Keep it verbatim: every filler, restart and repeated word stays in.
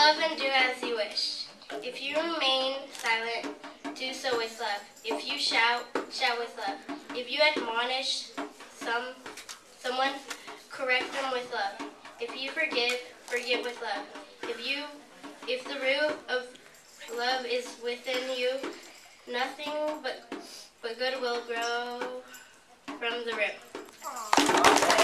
love and do as you wish. If you remain silent, do so with love. If you shout, shout with love. If you admonish some someone, correct them with love. If you forgive, forgive with love. If you if the root of love is within you, nothing but but good will grow from the root.